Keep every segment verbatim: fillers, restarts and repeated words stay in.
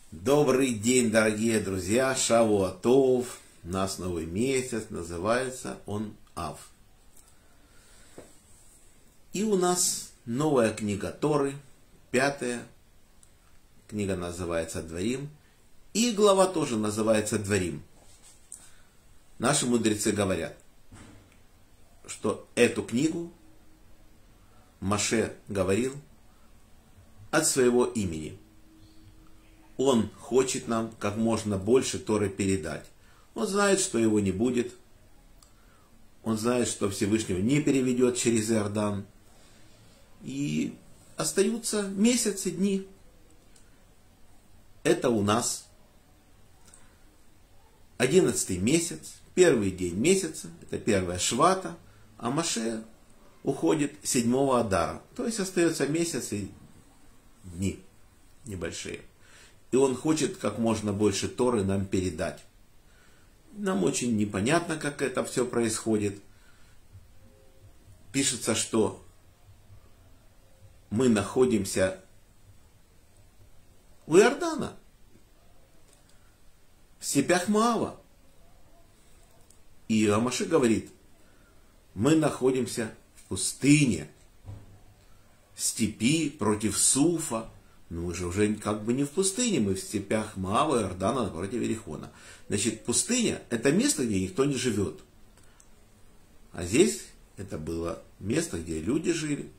Добрый день, дорогие друзья! Шавуа Тов. У нас новый месяц, называется он Ав. И у нас новая книга Торы, пятая. Книга называется Дворим. И глава тоже называется Дворим. Наши мудрецы говорят, что эту книгу Моше говорил от своего имени. Он хочет нам как можно больше Торы передать. Он знает, что его не будет. Он знает, что Всевышнего не переведет через Иордан. И остаются месяцы, дни. Это у нас одиннадцатый месяц, первый день месяца, это первая Швата, а Моше уходит седьмого Адара. То есть остается месяц и дни небольшие. И он хочет как можно больше Торы нам передать. Нам очень непонятно, как это все происходит. Пишется, что мы находимся у Иордана, в степях Моава. И Моше говорит, мы находимся в пустыне, в степи против Суфа. Но мы же уже как бы не в пустыне, мы в степях Моава, Иордана, напротив Иерихона. Значит, пустыня – это место, где никто не живет. А здесь это было место, где люди жили.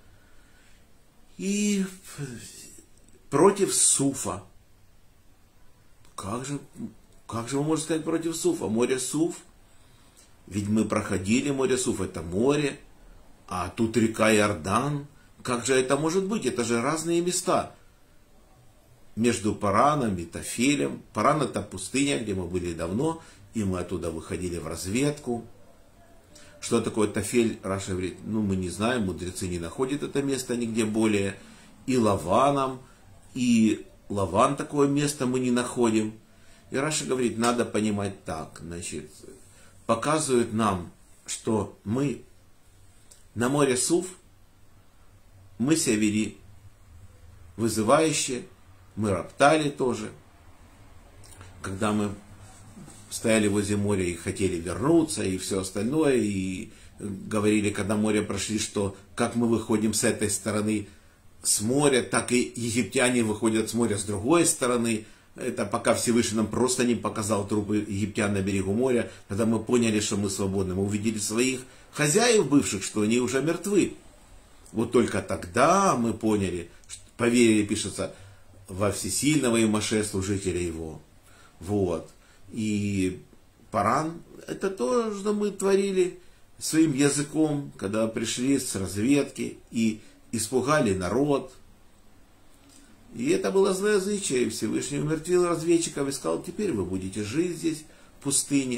И против Суфа. Как же, как же вы можете сказать против Суфа? Море Суф. Ведь мы проходили море Суф, это море. А тут река Иордан. Как же это может быть? Это же разные места. Между Параном и Тафелем. Паран — это пустыня, где мы были давно, и мы оттуда выходили в разведку. Что такое Тафель, Раша говорит, ну мы не знаем, мудрецы не находят это место нигде более. И Лаваном, и Лаван такое место мы не находим. И Раша говорит, надо понимать так, значит, показывают нам, что мы на море Суф, мы себя вели вызывающе, мы роптали тоже. Когда мы стояли возле моря и хотели вернуться, и все остальное, и говорили, когда море прошли, что как мы выходим с этой стороны с моря, так и египтяне выходят с моря с другой стороны. Это пока Всевышний нам просто не показал трупы египтян на берегу моря, когда мы поняли, что мы свободны. Мы увидели своих хозяев бывших, что они уже мертвы. Вот только тогда мы поняли, поверили, пишется, во всесильного и Моше, служителя его. Вот. И Паран, это то, что мы творили своим языком, когда пришли с разведки и испугали народ. И это было злоязычие. Всевышний умертвил разведчиков и сказал, теперь вы будете жить здесь, в пустыне.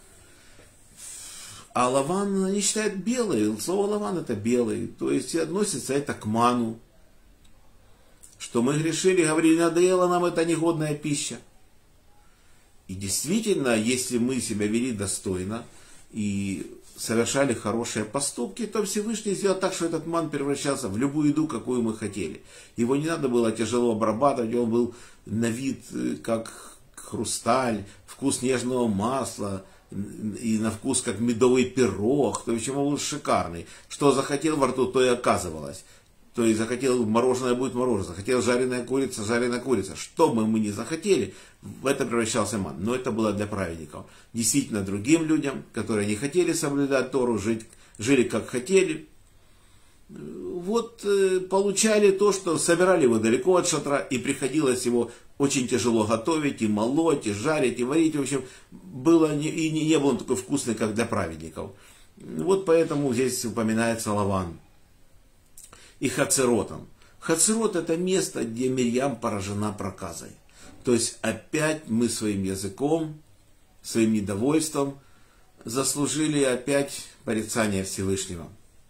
А Лаван они считают белый. Слово Лаван это белый. То есть относится это к ману. Что мы грешили, говорили, надоела нам эта негодная пища. И действительно, если мы себя вели достойно и совершали хорошие поступки, то Всевышний сделал так, что этот ман превращался в любую еду, какую мы хотели. Его не надо было тяжело обрабатывать, он был на вид как хрусталь, вкус нежного масла, и на вкус как медовый пирог, то есть он был шикарный. Что захотел во рту, то и оказывалось. То есть захотел мороженое, будет мороженое, захотел жареная курица, жареная курица. Что бы мы ни захотели, в это превращался ман. Но это было для праведников. Действительно, другим людям, которые не хотели соблюдать Тору, жить, жили как хотели, вот э, получали то, что собирали его далеко от шатра, и приходилось его очень тяжело готовить, и молоть, и жарить, и варить. В общем, было не, и не, не был он такой вкусный, как для праведников. Вот поэтому здесь упоминается Лаван. И Хацеротом. Хацерот — это место, где Мирьям поражена проказой. То есть опять мы своим языком, своим недовольством заслужили опять порицание Всевышнего.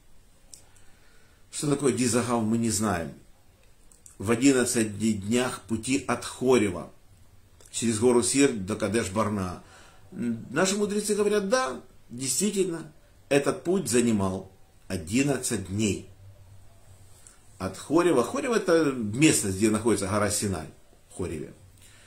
Что такое Дизагав, мы не знаем. В одиннадцати днях пути от Хорева через гору Сир до Кадеш-Барна. Наши мудрецы говорят, да, действительно, этот путь занимал одиннадцать дней. От Хорева. Хорева — это местность, где находится гора Синай. В Хореве.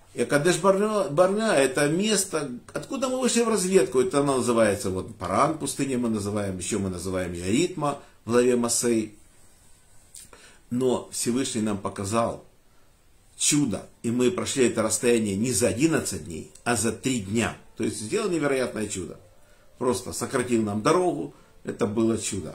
И Кадеш Барнеа — это место, откуда мы вышли в разведку. Это оно называется, вот Паран пустыня мы называем, еще мы называем Яритма в главе Масей. Но Всевышний нам показал чудо, и мы прошли это расстояние не за одиннадцать дней, а за три дня. То есть сделал невероятное чудо. Просто сократил нам дорогу, это было чудо.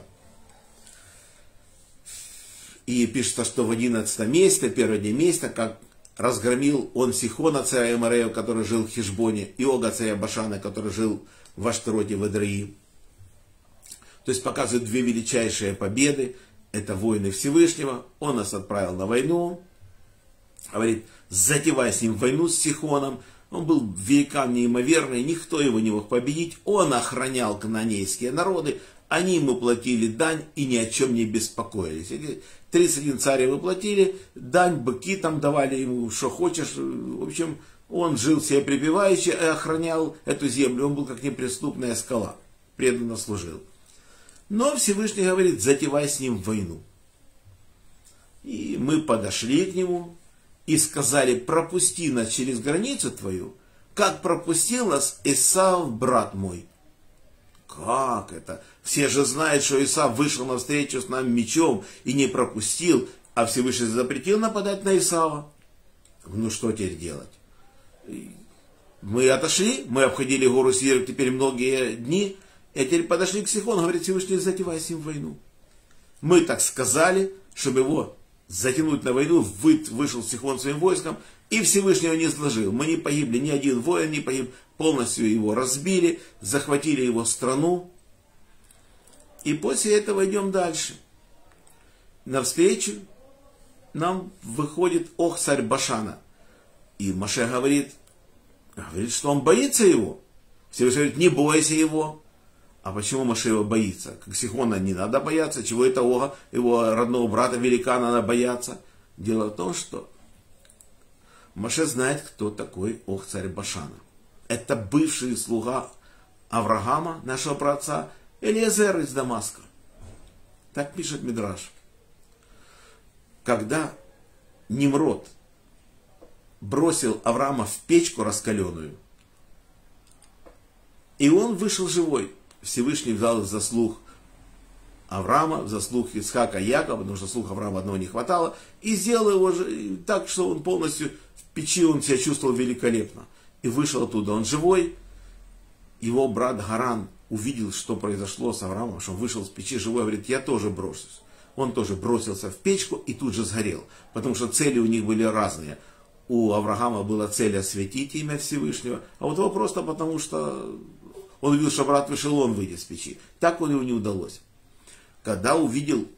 И пишется, что в одиннадцатом месяце, первый день месяца, как разгромил он Сихона, царя Эморея, который жил в Хешбоне, и Ога, царя Башана, который жил в Аштароте, в Эдреи. То есть показывает две величайшие победы. Это войны Всевышнего. Он нас отправил на войну. Говорит, затевай с ним войну с Сихоном. Он был великан неимоверный, никто его не мог победить. Он охранял кананейские народы. Они ему платили дань и ни о чем не беспокоились. тридцать один царь ему платили, дань, быки там давали ему, что хочешь. В общем, он жил себе припеваючи и охранял эту землю. Он был как неприступная скала, преданно служил. Но Всевышний говорит, затевай с ним войну. И мы подошли к нему и сказали, пропусти нас через границу твою, как пропустил нас Исав, брат мой. Как это? Все же знают, что Исав вышел навстречу с нами мечом и не пропустил, а Всевышний запретил нападать на Исава. Ну что теперь делать? Мы отошли, мы обходили гору Сир теперь многие дни, и теперь подошли к Сихону, говорит Всевышний, затевай с ним войну. Мы так сказали, чтобы его затянуть на войну, вышел Сихон своим войском, и Всевышнего не сложил. Мы не погибли, ни один воин не погиб, полностью его разбили, захватили его страну. И после этого идем дальше. Навстречу нам выходит Ог, царь Башана. И Моше говорит, говорит, что он боится его. Всевышний говорит, не бойся его. А почему Моше его боится? Как Сихона не надо бояться, чего это Ога, его родного брата великана, надо бояться. Дело в том, что Моше знает, кто такой Ог, царь Башана. Это бывший слуга Авраама, нашего праотца, Элиезер из Дамаска. Так пишет Мидраш. Когда Нимрод бросил Авраама в печку раскаленную, и он вышел живой, Всевышний взял в заслуг Авраама, в заслуг Исхака и Якова, потому что заслуг Авраама одного не хватало, и сделал его же так, что он полностью в печи, он себя чувствовал великолепно. И вышел оттуда, он живой. Его брат Гаран увидел, что произошло с Авраамом, что он вышел с печи живой, говорит, я тоже брошусь. Он тоже бросился в печку и тут же сгорел, потому что цели у них были разные. У Авраама была цель осветить имя Всевышнего, а вот его просто потому, что он увидел, что брат вышел, он выйдет с печи. Так он ему не удалось. Когда увидел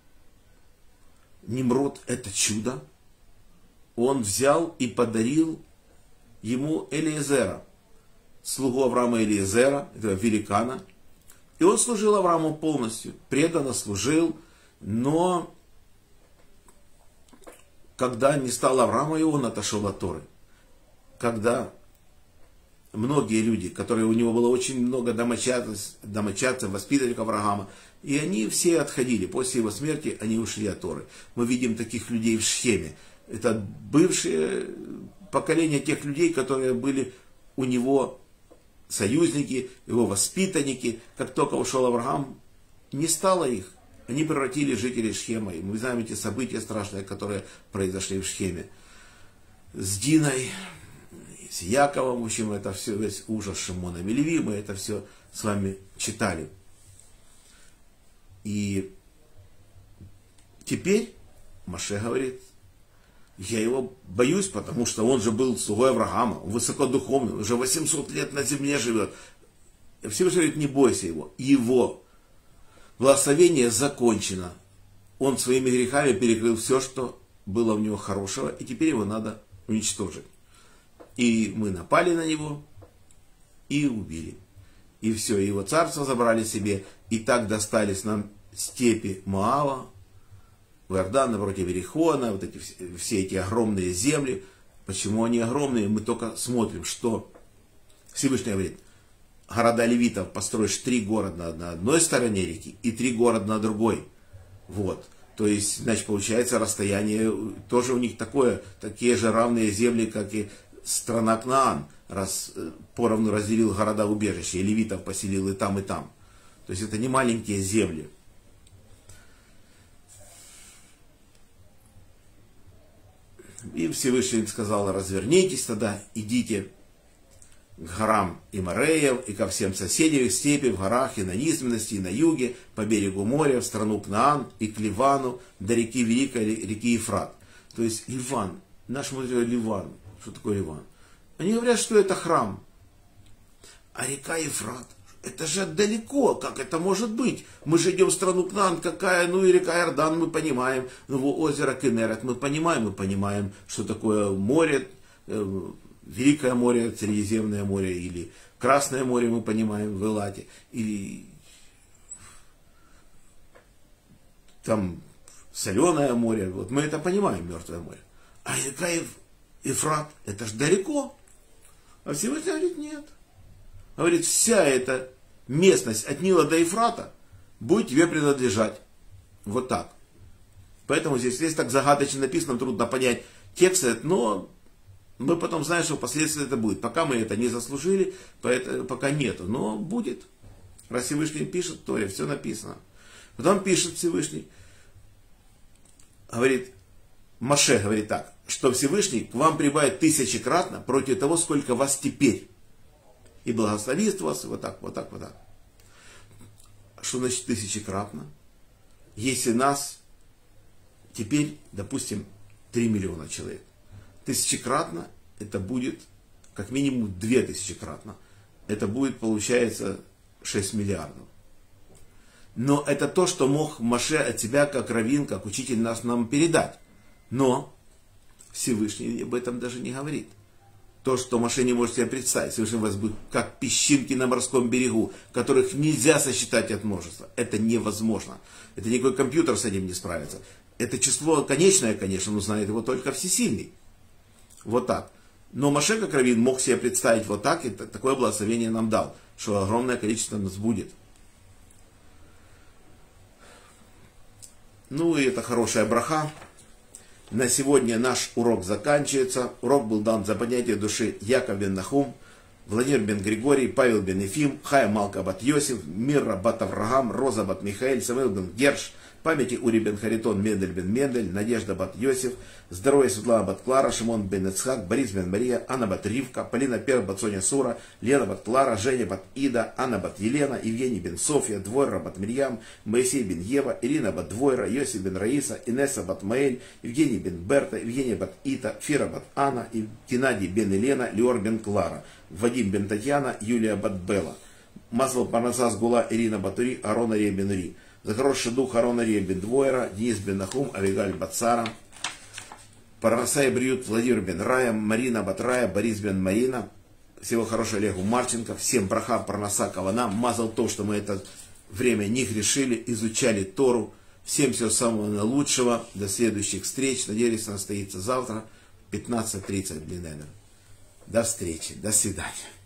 Нимрод это чудо, он взял и подарил ему Элиезера, слугу Авраама Элиезера, этого великана. И он служил Аврааму полностью, преданно служил, но когда не стал Авраама, и он отошел от Торы. Когда многие люди, которые у него было очень много домочадцев, домочадцев, воспитанников Авраама, и они все отходили. После его смерти они ушли от Торы. Мы видим таких людей в Шхеме. Это бывшие поколение тех людей, которые были у него союзники, его воспитанники. Как только ушел Авраам, не стало их. Они превратили жителей Шхема. И мы знаем эти события страшные, которые произошли в Шхеме. С Диной, с Яковом, в общем, это все, весь ужас Шимона и Леви, мы это все с вами читали. И теперь Моше говорит, я его боюсь, потому что он же был слугой Авраама, он высокодуховный, уже восемьсот лет на земле живет. Всевышний говорит, не бойся его. Его благословение закончено. Он своими грехами перекрыл все, что было у него хорошего, и теперь его надо уничтожить. И мы напали на него и убили. И все, его царство забрали себе, и так достались нам степи Моава, Иордан напротив Иерихона, вот эти, все эти огромные земли. Почему они огромные? Мы только смотрим, что Всевышний говорит, города левитов построишь три города на одной стороне реки и три города на другой. Вот. То есть, значит, получается расстояние тоже у них такое, такие же равные земли, как и страна Кнаан, раз поровну разделил города-убежища, и левитов поселил и там, и там. То есть это не маленькие земли. И Всевышний сказал: развернитесь тогда, идите к горам Имареев и ко всем соседям их степи, в горах и на низменности, и на юге, по берегу моря, в страну Кнаан и к Ливану, до реки Великой, реки Ефрат. То есть Ливан, наш мудрый Ливан. Что такое Ливан? Они говорят, что это храм. А река Ефрат, это же далеко, как это может быть? Мы же идем в страну Кнаан, какая, ну и река Иордан, мы понимаем, ну озеро Кенерет, мы понимаем, мы понимаем, что такое море, э, Великое море, Средиземное море, или Красное море, мы понимаем, в Элате, или там Соленое море, вот мы это понимаем, Мертвое море. А река Ефрат, это же далеко. А Всевышний говорит: нет. Говорит, вся эта местность от Нила до Ефрата будет тебе принадлежать. Вот так. Поэтому здесь, здесь так загадочно написано, трудно понять текст, но мы потом знаем, что впоследствии это будет. Пока мы это не заслужили, пока нету. Но будет. Раз Всевышний пишет в Торе, все написано. Потом пишет Всевышний, говорит, Моше говорит так, что Всевышний к вам прибавит тысячекратно против того, сколько вас теперь. И благословит вас, вот так, вот так, вот так. Что значит тысячекратно? Если нас теперь, допустим, три миллиона человек. Тысячекратно это будет как минимум две тысячекратно. Это будет, получается, шесть миллиардов. Но это то, что мог Моше от себя, как раввин, как учитель, нас нам передать. Но Всевышний об этом даже не говорит. То, что Моше не может себе представить. Всевышний вас будет как песчинки на морском берегу, которых нельзя сосчитать от множества. Это невозможно. Это никакой компьютер с этим не справится. Это число конечное, конечно, но знает его только Всесильный. Вот так. Но Моше, как раввин, мог себе представить вот так, и такое благословение нам дал, что огромное количество нас будет. Ну и это хорошая браха. На сегодня наш урок заканчивается. Урок был дан за поднятие души Яков бен Нахум, Владимир бен Григорий, Павел бен Ефим, Хая Малка бат Йосиф, Мирра бат Авраам, Роза бат Михаэль, Самуил бен Герш, памяти Ури бен Харитон, Мендель бен Мендель, Надежда бат Йосиф, здоровье Светлана бат Клара, Шимон бен Ицхак, Борис бен Мария, Анна бат Ривка, Полина Пер бат Соня Сура, Лена бат Клара, Женя бат Ида, Анна бат Елена, Евгений бен Софья, Двойра бат Мирьям, Моисей бен Ева, Ирина бат Двойра, Йосиф бен Раиса, Инесса бат Маэль, Евгений бен Берта, Евгения бат Ита, Фира бат Анна, Геннадий бен Елена, Леор бен Клара, Вадим бен Татьяна, Юлия бат Белла, Маслов Парнасас Гула, Ирина Батури, Арона Рия бен Ри. За хороший дух Арона Рия бен Двойра, Денис бен Нахум, Авигаль бат Сара, Парнасай Бриют, Владимир бен Рая, Марина бат Рая, Борис бен Марина. Всего хорошего Олегу Марченко. Всем браха, Парнаса, Кавана. Мазал то, что мы это время не грешили, изучали Тору. Всем всего самого наилучшего. До следующих встреч. Надеюсь, она состоится завтра в пятнадцать тридцать. До встречи. До свидания.